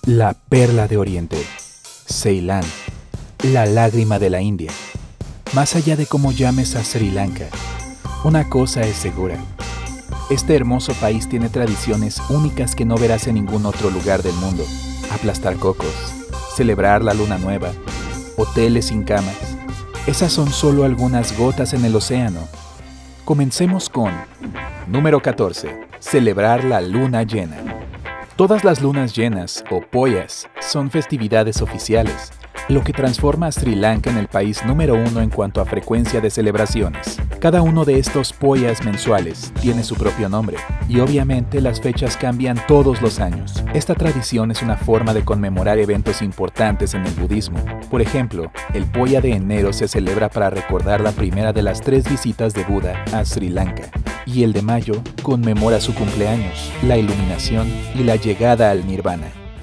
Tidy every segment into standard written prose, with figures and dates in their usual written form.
La perla de Oriente, Ceilán, la lágrima de la India. Más allá de cómo llames a Sri Lanka, una cosa es segura. Este hermoso país tiene tradiciones únicas que no verás en ningún otro lugar del mundo. Aplastar cocos, celebrar la luna nueva, hoteles sin camas. Esas son solo algunas gotas en el océano. Comencemos con número 14. Celebrar la luna llena. Todas las lunas llenas, o poyas, son festividades oficiales, lo que transforma a Sri Lanka en el país número 1 en cuanto a frecuencia de celebraciones. Cada uno de estos poyas mensuales tiene su propio nombre, y obviamente las fechas cambian todos los años. Esta tradición es una forma de conmemorar eventos importantes en el budismo. Por ejemplo, el poya de enero se celebra para recordar la primera de las 3 visitas de Buda a Sri Lanka, y el de mayo conmemora su cumpleaños, la iluminación y la llegada al nirvana.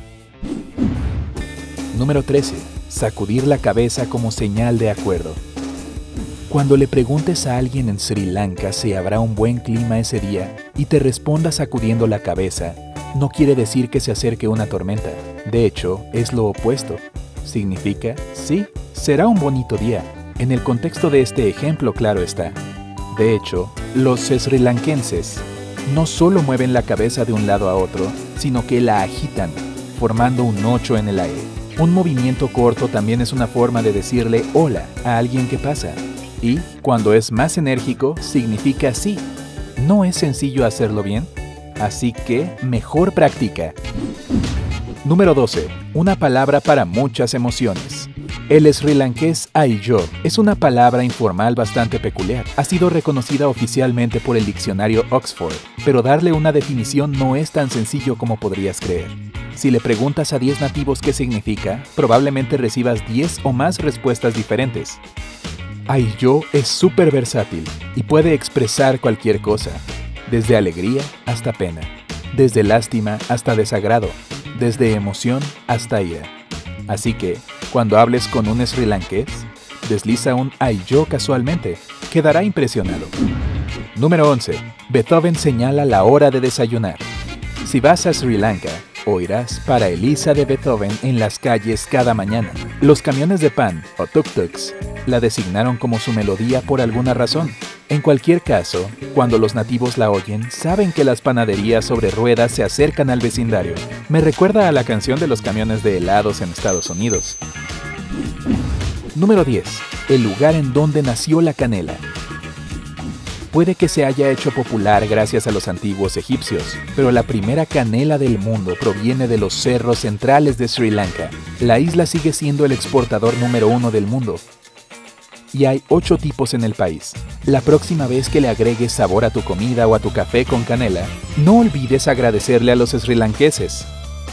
Número 13. Sacudir la cabeza como señal de acuerdo. Cuando le preguntes a alguien en Sri Lanka si habrá un buen clima ese día y te responda sacudiendo la cabeza, no quiere decir que se acerque una tormenta. De hecho, es lo opuesto. Significa, sí, será un bonito día. En el contexto de este ejemplo, claro está. De hecho, los srilankenses no solo mueven la cabeza de un lado a otro, sino que la agitan, formando un 8 en el aire. Un movimiento corto también es una forma de decirle hola a alguien que pasa. Y, cuando es más enérgico, significa sí. ¿No es sencillo hacerlo bien? Así que, mejor práctica. Número 12. Una palabra para muchas emociones. El srilankés Aiyo es una palabra informal bastante peculiar. Ha sido reconocida oficialmente por el diccionario Oxford, pero darle una definición no es tan sencillo como podrías creer. Si le preguntas a 10 nativos qué significa, probablemente recibas 10 o más respuestas diferentes. Aiyo es súper versátil y puede expresar cualquier cosa, desde alegría hasta pena, desde lástima hasta desagrado, desde emoción hasta ira. Así que, cuando hables con un srilankés, desliza un Aiyo casualmente, quedará impresionado. Número 11. Beethoven señala la hora de desayunar. Si vas a Sri Lanka, oirás para Elisa de Beethoven en las calles cada mañana. Los camiones de pan, o tuk-tuks, la designaron como su melodía por alguna razón. En cualquier caso, cuando los nativos la oyen, saben que las panaderías sobre ruedas se acercan al vecindario. Me recuerda a la canción de los camiones de helados en Estados Unidos. Número 10. El lugar en donde nació la canela. Puede que se haya hecho popular gracias a los antiguos egipcios, pero la primera canela del mundo proviene de los cerros centrales de Sri Lanka. La isla sigue siendo el exportador número 1 del mundo. Y hay 8 tipos en el país. La próxima vez que le agregues sabor a tu comida o a tu café con canela, no olvides agradecerle a los srilankeses.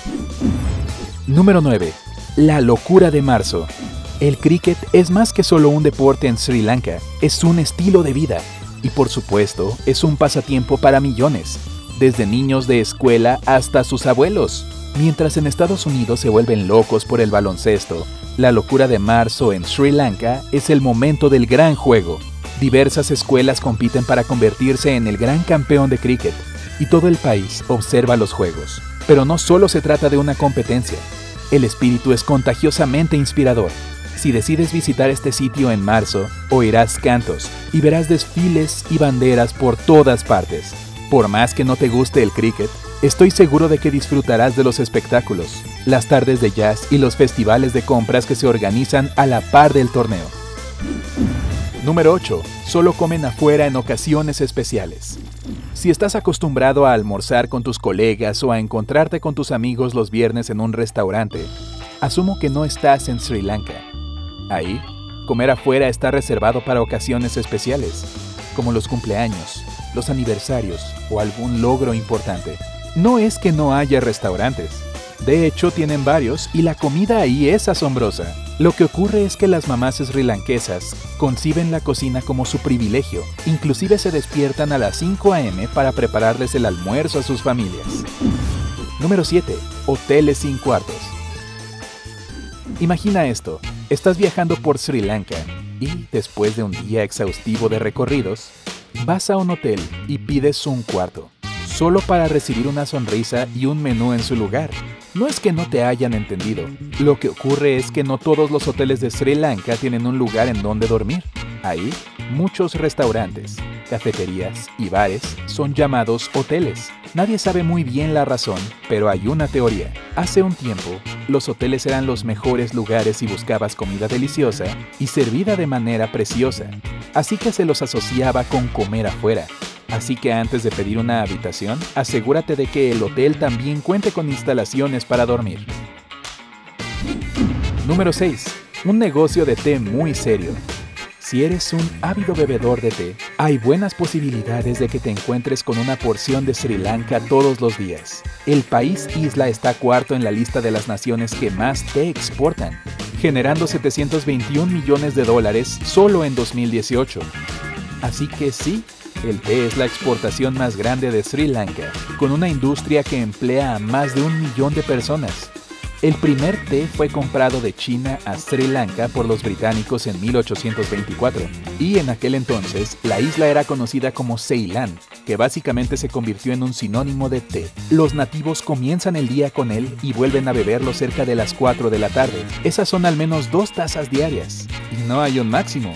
Número 9. La locura de marzo. El cricket es más que solo un deporte en Sri Lanka, es un estilo de vida. Y por supuesto, es un pasatiempo para millones, desde niños de escuela hasta sus abuelos. Mientras en Estados Unidos se vuelven locos por el baloncesto, la locura de marzo en Sri Lanka es el momento del gran juego. Diversas escuelas compiten para convertirse en el gran campeón de cricket, y todo el país observa los juegos. Pero no solo se trata de una competencia, el espíritu es contagiosamente inspirador. Si decides visitar este sitio en marzo, oirás cantos y verás desfiles y banderas por todas partes. Por más que no te guste el cricket, estoy seguro de que disfrutarás de los espectáculos, las tardes de jazz y los festivales de compras que se organizan a la par del torneo. Número 8. Solo comen afuera en ocasiones especiales. Si estás acostumbrado a almorzar con tus colegas o a encontrarte con tus amigos los viernes en un restaurante, asumo que no estás en Sri Lanka. Ahí, comer afuera está reservado para ocasiones especiales, como los cumpleaños, los aniversarios o algún logro importante. No es que no haya restaurantes. De hecho, tienen varios y la comida ahí es asombrosa. Lo que ocurre es que las mamás srilankesas conciben la cocina como su privilegio. Inclusive se despiertan a las 5 a.m. para prepararles el almuerzo a sus familias. Número 7. Hoteles sin cuartos. Imagina esto. Estás viajando por Sri Lanka y, después de un día exhaustivo de recorridos, vas a un hotel y pides un cuarto. solo para recibir una sonrisa y un menú en su lugar. No es que no te hayan entendido. Lo que ocurre es que no todos los hoteles de Sri Lanka tienen un lugar en donde dormir. Ahí, muchos restaurantes, cafeterías y bares son llamados hoteles. Nadie sabe muy bien la razón, pero hay una teoría. Hace un tiempo, los hoteles eran los mejores lugares si buscabas comida deliciosa y servida de manera preciosa. Así que se los asociaba con comer afuera. Así que antes de pedir una habitación, asegúrate de que el hotel también cuente con instalaciones para dormir. Número 6. Un negocio de té muy serio. Si eres un ávido bebedor de té, hay buenas posibilidades de que te encuentres con una porción de Sri Lanka todos los días. El país isla está cuarto en la lista de las naciones que más té exportan, generando $721 millones solo en 2018. Así que sí, el té es la exportación más grande de Sri Lanka, con una industria que emplea a más de 1 millón de personas. El primer té fue comprado de China a Sri Lanka por los británicos en 1824, y en aquel entonces la isla era conocida como Ceilán, que básicamente se convirtió en un sinónimo de té. Los nativos comienzan el día con él y vuelven a beberlo cerca de las 4 de la tarde. Esas son al menos 2 tazas diarias, y no hay un máximo.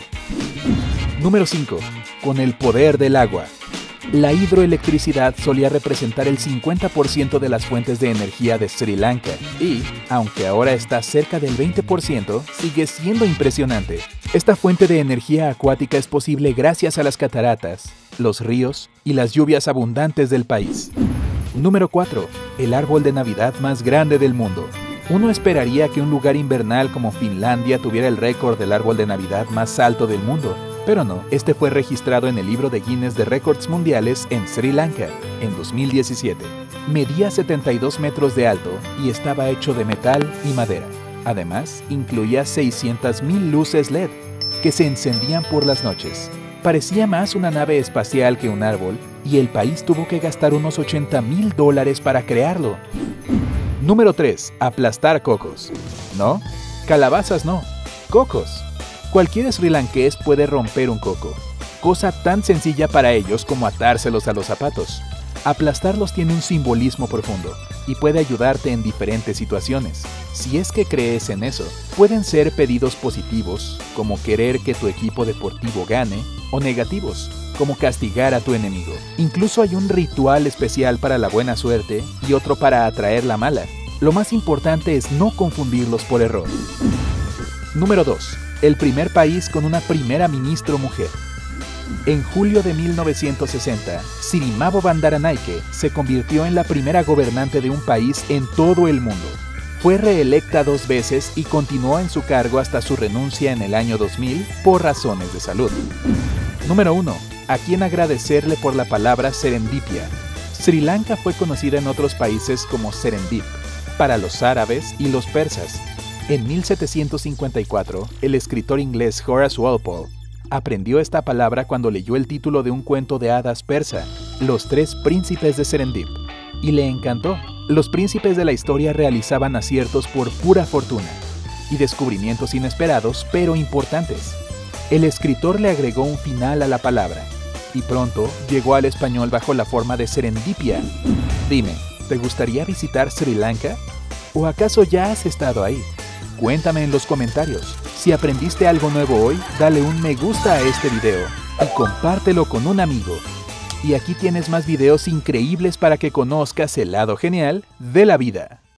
Número 5. Con el poder del agua. La hidroelectricidad solía representar el 50% de las fuentes de energía de Sri Lanka y, aunque ahora está cerca del 20%, sigue siendo impresionante. Esta fuente de energía acuática es posible gracias a las cataratas, los ríos y las lluvias abundantes del país. Número 4. El árbol de Navidad más grande del mundo. Uno esperaría que un lugar invernal como Finlandia tuviera el récord del árbol de Navidad más alto del mundo. Pero no, este fue registrado en el libro de Guinness de Récords Mundiales en Sri Lanka, en 2017. Medía 72 metros de alto y estaba hecho de metal y madera. Además, incluía 600,000 luces LED, que se encendían por las noches. Parecía más una nave espacial que un árbol, y el país tuvo que gastar unos $80,000 para crearlo. Número 3. Aplastar cocos. No, calabazas no, cocos. Cualquier srilanqués puede romper un coco, cosa tan sencilla para ellos como atárselos a los zapatos. Aplastarlos tiene un simbolismo profundo y puede ayudarte en diferentes situaciones. Si es que crees en eso, pueden ser pedidos positivos, como querer que tu equipo deportivo gane, o negativos, como castigar a tu enemigo. Incluso hay un ritual especial para la buena suerte y otro para atraer la mala. Lo más importante es no confundirlos por error. Número 2. El primer país con una primera ministro mujer. En julio de 1960, Sirimavo Bandaranaike se convirtió en la primera gobernante de un país en todo el mundo. Fue reelecta 2 veces y continuó en su cargo hasta su renuncia en el año 2000 por razones de salud. Número 1. ¿A quién agradecerle por la palabra serendipia? Sri Lanka fue conocida en otros países como Serendip, para los árabes y los persas. En 1754, el escritor inglés Horace Walpole aprendió esta palabra cuando leyó el título de un cuento de hadas persa, Los 3 príncipes de Serendip, y le encantó. Los príncipes de la historia realizaban aciertos por pura fortuna y descubrimientos inesperados pero importantes. El escritor le agregó un final a la palabra y pronto llegó al español bajo la forma de serendipia. Dime, ¿te gustaría visitar Sri Lanka? ¿O acaso ya has estado ahí? Cuéntame en los comentarios. Si aprendiste algo nuevo hoy, dale un me gusta a este video y compártelo con un amigo. Y aquí tienes más videos increíbles para que conozcas el lado genial de la vida.